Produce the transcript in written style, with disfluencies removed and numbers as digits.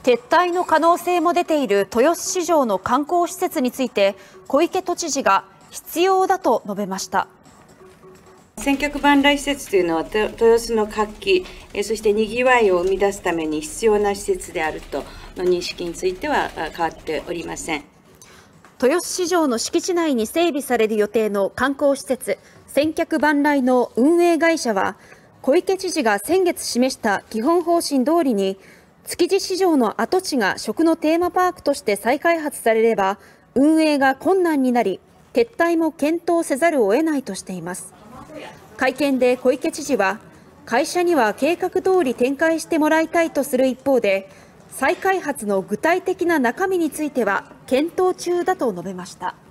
撤退の可能性も出ている豊洲市場の観光施設について、小池都知事が必要だと述べました。 千客万来施設というのは、豊洲の活気、そしてにぎわいを生み出すために必要な施設であるとの認識については変わっておりません。 豊洲市場の敷地内に整備される予定の観光施設、千客万来の運営会社は、小池知事が先月示した基本方針通りに、築地市場の跡地が食のテーマパークとして再開発されれば、運営が困難になり、撤退も検討せざるを得ないとしています。会見で小池知事は、会社には計画通り展開してもらいたいとする一方で、再開発の具体的な中身については検討中だと述べました。